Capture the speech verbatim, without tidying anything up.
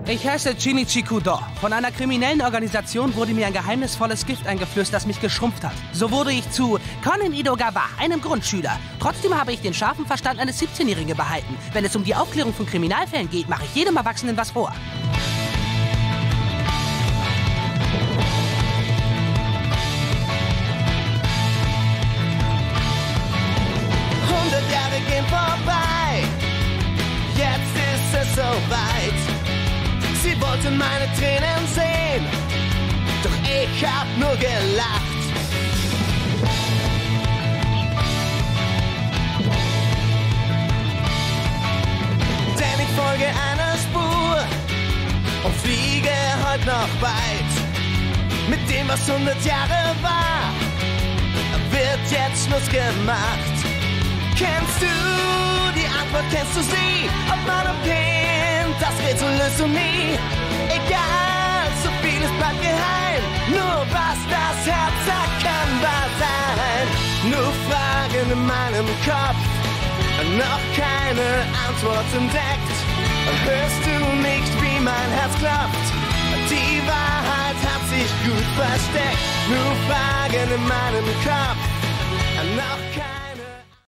Ich heiße Shinichi Kudo. Von einer kriminellen Organisation wurde mir ein geheimnisvolles Gift eingeflößt, das mich geschrumpft hat. So wurde ich zu Konin Edogawa, einem Grundschüler. Trotzdem habe ich den scharfen Verstand eines siebzehnjährigen behalten. Wenn es um die Aufklärung von Kriminalfällen geht, mache ich jedem Erwachsenen was vor. Hundert Jahre gehen vorbei, jetzt ist es soweit. Sie wollten meine Tränen sehen, doch ich hab nur gelacht. Denn ich folge einer Spur und fliege heute noch weit. Mit dem, was hundert Jahre war, wird jetzt Schluss gemacht. Kennst du die Antwort, kennst du sie? Ob Mann und Kind, das Rätsel löst du nie. Egal, so vieles bleibt geheim. Nur was das Herz sagt, kann wahr sein. Nur Fragen in meinem Kopf, noch keine Antwort entdeckt. Hörst du nicht, wie mein Herz klopft? Die Wahrheit hat sich gut versteckt. Nur Fragen in meinem Kopf, noch keine